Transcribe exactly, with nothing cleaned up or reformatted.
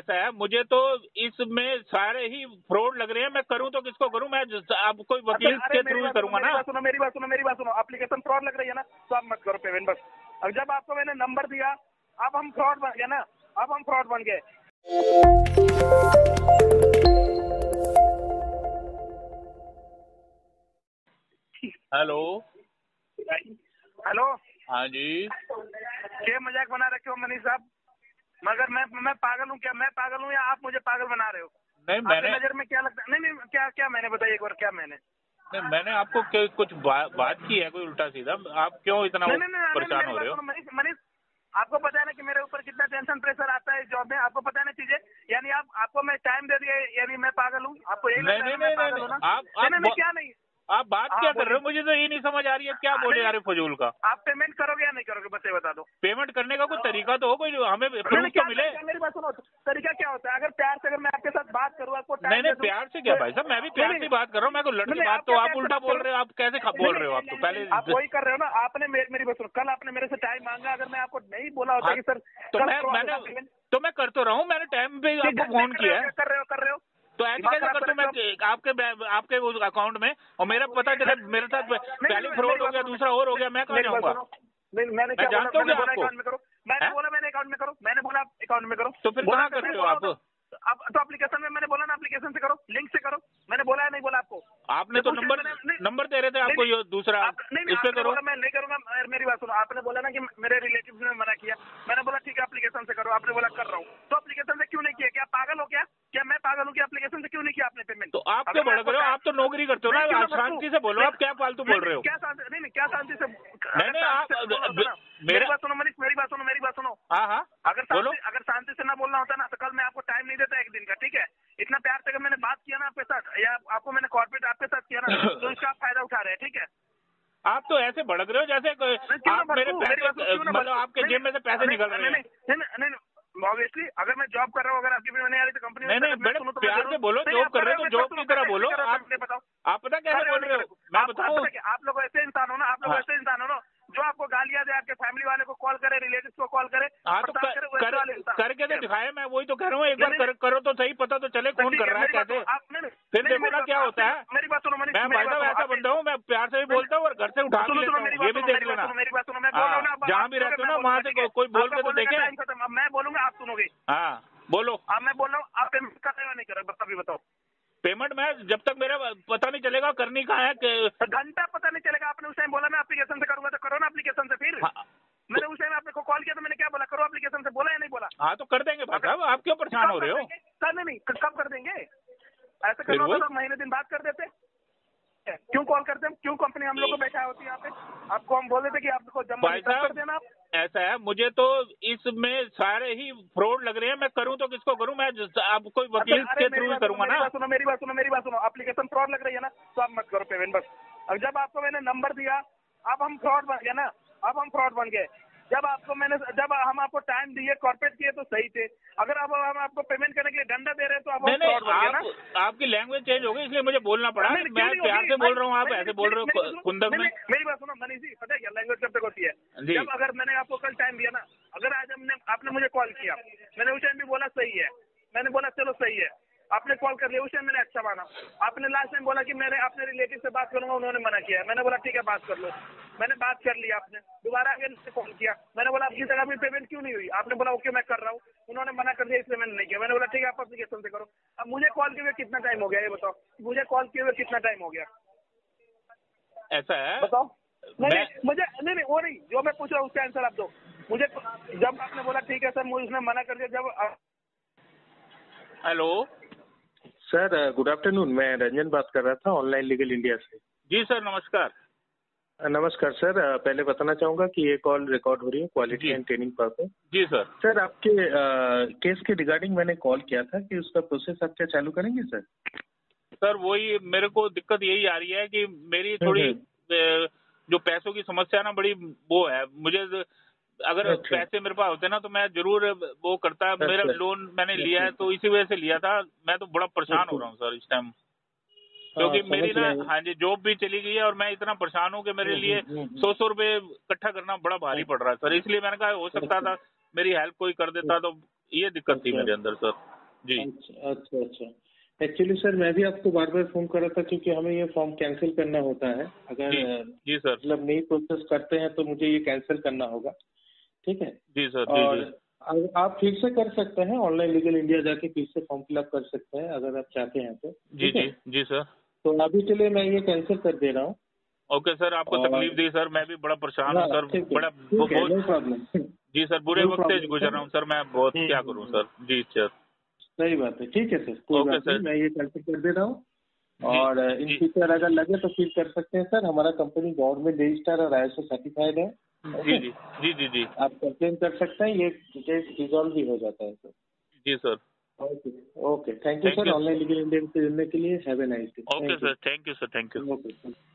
ऐसा है, मुझे तो इसमें सारे ही फ्रॉड लग रहे हैं। मैं करूं तो किसको करूं? मैं अब कोई वकील के थ्रू ही करूंगा ना। सुनो मेरी बात सुनो मेरी बात सुनो एप्लीकेशन फ्रॉड लग रही है ना, तो आप मत करो पेमेंट बस। अब जब आपको मैंने नंबर दिया, अब हम फ्रॉड बन गए ना, अब हम फ्रॉड बन गए। हेलो हेलो, हाँ जी, क्या मजाक बना रखे हो मनीष साहब? मगर मैं मैं पागल हूँ क्या? मैं पागल हूँ या आप मुझे पागल बना रहे हो? नहीं मैंने नजर में क्या लगता है? नहीं नहीं क्या क्या मैंने बताइए एक बार, क्या मैंने नहीं मैंने आपको क्या कुछ बा, बात की है कोई उल्टा सीधा? आप क्यों इतना नहीं, नहीं, नहीं, परेशान नहीं, हो रहे हो? मनीष मनीष आपको पता है ना कि मेरे ऊपर कितना टेंशन प्रेशर आता है इस जॉब में, आपको पता है ना चीजें। यानी आप आपको मैं टाइम दे दिया, यानी मैं पागल हूँ? आपको यही लगता है मैं पागल हूँ ना? आप आप नहीं, क्या नहीं, आप बात हाँ, क्या कर रहे हो? मुझे तो ये नहीं समझ आ रही है, क्या बोले जा रहे फजूल का? आप पेमेंट करोगे या नहीं करोगे बस ये बता दो। पेमेंट करने का कोई तरीका तो हो, कोई हमें प्रूफ तो मिले। मेरी बात सुनो, तरीका क्या होता है? अगर प्यार से अगर मैं आपके साथ बात करूँ, आपको नहीं नहीं प्यार से क्या भाई साहब, मैं भी प्यार से बात कर रहा हूँ। मैं को लड़की बात, तो आप उल्टा बोल रहे हो। आप कैसे बोल रहे हो? आप तो पहले आप वही कर रहे हो ना। आपने मेरी बात सुनो, कल आपने मेरे से टाइम मांगा, अगर मैं आपको नहीं बोला होता कि सर तो मैं मैंने तो मैं कर तो रहा हूँ, मैंने टाइम पे आपको फोन किया है। कर रहे हो कर रहे हो तो ऐसे कैसे कर दूं मैं आपके आपके अकाउंट में, और मेरा पता चले मेरे साथ पहले फ्रॉड हो गया, दूसरा और हो गया, मैं कहाँ जाऊंगा? नहीं मैंने क्या जानता हूँ बोला? आपको अकाउंट में करो। मैंने बोला मैंने अकाउंट में करो, मैंने बोला अकाउंट में करो। तो फिर कहाँ करते हो आप? अब तो एप्लीकेशन में मैंने बोला ना, एप्लीकेशन से करो, लिंक से करो। मैंने बोला है नहीं बोला आपको? आपने तो नंबर नंबर दे रहे थे आपको, ये दूसरा इस पे करो। मैं नहीं करूंगा। मेरी बात सुनो, आपने बोला ना कि मेरे रिलेटिव ने मना किया, मैंने बोला ठीक है एप्लीकेशन से करो। आपने बोला कर रहा हूँ, तो एप्लीकेशन से क्यों नहीं किया? क्या पागल हो क्या? क्या मैं पागल हूँ? क्या एप्लीकेशन से क्यों नहीं किया आपने पेमेंट? तो आप क्यों भड़क रहे हो? आप तो नौकरी करते हो ना, शांति से बोलो। आप क्या फालतू बोल रहे हो? क्या शांति? नहीं नहीं क्या शांति से? नहीं नहीं आप मेरी बात सुनो मनीष, मेरी बात सुनो मेरी बात सुनो हाँ हाँ अगर बोलो, अगर शांति से ना बोलना होता ना, तो कल मैं आपको टाइम नहीं देता एक दिन का, ठीक है? इतना प्यार से अगर मैंने बात किया ना आपके साथ, या आपको मैंने कॉर्पोरेट आपके साथ किया ना, तो इसका आप फायदा उठा रहे हैं, ठीक है? आप तो ऐसे भड़क रहे हो जैसे आप मेरे पैसे, मतलब आपके जेब में से पैसे निकल रहे हैं। नहीं नहीं ऑब्वियसली अगर मैं जॉब कर रहा हूँ, अगर आपकी भी मैंने आ रही तो कंपनी नहीं नहीं बड़े प्यार से बोलो। जॉब कर रहे हो तो जॉब की तरह बोलो। आप बताओ, आप पता कैसे बोल रहे हो? मैं बताऊँ, आप लोग ऐसे इंसान हो ना, आप लोग ऐसे इंसान हो ना जो आपको गालियां दे, आपके फैमिली वाले को कॉल करे, रिलेटिव को कॉल करे। हाँ तो कर, कर, करके तो दिखाए। मैं वही तो कह रहा हूँ, एक बार कर, करो तो सही, पता तो चले कौन कर रहा है कैसे। फिर देखो ना क्या होता है। मेरी बात सुनो, मैं भाई साहब ऐसा बंदा हूँ, मैं प्यार से भी बोलता हूँ और घर से उठा भी लेता हूँ, ये भी देख लेना। मेरी बात सुनो, मैं बोल रहा हूँ ना, जहाँ भी रहते हो ना वहाँ से कोई बोल के तो देखे। मैं बोलूंगा आप सुनोगे। हाँ बोलो। अब मैं बोल रहा हूँ, आप पेमेंट कर रहे हो नहीं कर रहे? बस अभी बताओ। पेमेंट मैं जब तक मेरा पता नहीं चलेगा करनी कहाँ है कि घंटा पता नहीं चलेगा। आपने उस टाइम बोला मैं एप्लीकेशन से करूंगा, तो करो ना एप्लीकेशन से। फिर हाँ, मैंने उस टाइम आपको कॉल किया तो मैंने क्या बोला? करो एप्लीकेशन से, बोला या नहीं बोला? हाँ तो कर देंगे भाई साहब, आप क्यों परेशान हो रहे हो? कर नहीं कब कर देंगे? ऐसा करना होता तो महीने दिन बात कर देते। क्यों कॉल करते हैं? क्यों कंपनी हम लोग को बैठा होती है यहाँ पे? आपको हम बोल देते कि आपको जमा कर देना। आप ऐसा है, मुझे तो इसमें सारे ही फ्रॉड लग रहे हैं। मैं करूं तो किसको करूं? मैं आप कोई वकील के थ्रू ही करूंगा ना। सुनो मेरी बात सुनो मेरी बात सुनो एप्लीकेशन फ्रॉड लग रही है ना, तो आप मत करो पेमेंट बस। अब जब आपको मैंने नंबर दिया, अब हम फ्रॉड बन गए ना, अब हम फ्रॉड बन गए। जब आपको मैंने जब हम आपको टाइम दिए, कॉर्पोरेट किए तो सही थे। अगर अब हम आपको पेमेंट करने के लिए डंडा दे रहे हैं तो अब हम फ्रॉड बन गए ना। आपकी लैंग्वेज चेंज हो गई, इसलिए मुझे बोलना पड़ा। मैं प्यार से बोल रहा हूँ, आप ऐसे बोल रहे हो कुंदक में। मेरी बात सुनो मनीष जी, पता है क्या लैंग्वेज कब तक होती है? जब अगर मैंने आपको कल टाइम दिया ना, अगर आज हमने आपने मुझे कॉल किया, मैंने उस टाइम भी बोला सही है, मैंने बोला चलो सही है, आपने कॉल कर लिया, उस टाइम मैंने अच्छा माना। आपने लास्ट टाइम बोला कि मैंने अपने रिलेटिव से बात करूंगा, उन्होंने मना किया, मैंने बोला ठीक है बात कर लो, मैंने बात कर ली। आपने दोबारा आगे कॉल किया, मैंने बोला आपकी जगह भी पेमेंट क्यों नहीं हुई? आपने बोला ओके मैं कर रहा हूँ, उन्होंने मना कर दिया इसलिए मैंने नहीं किया। मैंने बोला ठीक है आप एप्लीकेशन से करो। अब मुझे कॉल किए हुए कितना टाइम हो गया ये बताओ? मुझे कॉल किए हुए कितना टाइम हो गया? ऐसा है बताओ। नहीं मुझे नहीं नहीं वो नहीं, जो मैं पूछ रहा हूँ उसका आंसर आप दो मुझे। जब आपने बोला ठीक है सर, मुझे उसने मना कर दिया। जब हेलो सर, गुड आफ्टरनून। मैं रंजन बात कर रहा था ऑनलाइन लीगल इंडिया से। जी सर नमस्कार। नमस्कार सर, पहले बताना चाहूंगा कि ये कॉल रिकॉर्ड हो रही है क्वालिटी एंड ट्रेनिंग पर्पस। जी सर। सर आपके आ, केस के रिगार्डिंग मैंने कॉल किया था कि उसका प्रोसेस आप क्या चालू करेंगे सर? सर वही मेरे को दिक्कत यही आ रही है कि मेरी थोड़ी जो पैसों की समस्या ना बड़ी वो है। मुझे अगर अच्छा। पैसे मेरे पास होते ना तो मैं जरूर वो करता। अच्छा। मेरा लोन मैंने लिया है तो इसी वजह से लिया था। मैं तो बड़ा परेशान हो रहा हूँ सर इस टाइम, क्योंकि मेरी ना हाँ जी जॉब भी चली गई है और मैं इतना परेशान हूँ कि मेरे लिए सौ सौ रुपए इकट्ठा करना बड़ा भारी पड़ रहा है सर। इसलिए मैंने कहा हो सकता था मेरी हेल्प कोई कर देता, तो ये दिक्कत थी मेरे अंदर सर। जी अच्छा अच्छा अच्छा एक्चुअली सर मैं भी आपको बार बार फोन कर रहा था क्योंकि हमें ये फॉर्म कैंसिल करना होता है। अगर जी, जी सर मतलब नहीं प्रोसेस करते हैं तो मुझे ये कैंसिल करना होगा, ठीक है? जी सर। और जी जी अगर आप फिर से कर सकते हैं, ऑनलाइन लीगल इंडिया जाके फिर से फॉर्म फिलअप कर सकते हैं अगर आप चाहते हैं तो, जी ठीक है? जी जी सर। तो अभी के लिए मैं ये कैंसिल कर दे रहा हूँ। ओके सर, आपको और तकलीफ दी सर, मैं भी बड़ा परेशान हूँ हाँ सर, ठीक है बड़ा ठीक है, नो बहुत। प्रॉब्लम जी सर, बुरे नो वक्त से प्रॉब्लम गुजर सर। रहा हूँ सर, मैं बहुत हम्म, क्या हम्म, करूँ हम्म। सर। जी सर। सही बात है, ठीक है सर, कोई ओके बात नहीं, सर। मैं ये कैंसिल कर दे रहा हूँ। जी और इन जी फ्यूचर अगर लगे तो फिर कर सकते हैं सर। हमारा कंपनी गवर्नमेंट रजिस्टर और आई एस ओ सर्टिफाइड है। जी ओके, जी जी जी जी आप कंप्लेन कर सकते हैं, ये केस रिजॉल्व भी हो जाता है सर। जी sir. Okay okay, thank you thank sir you. Online legal India से जुड़ने के लिए। Have a nice day. Okay thank you. Sir, thank you sir, thank you. Okay.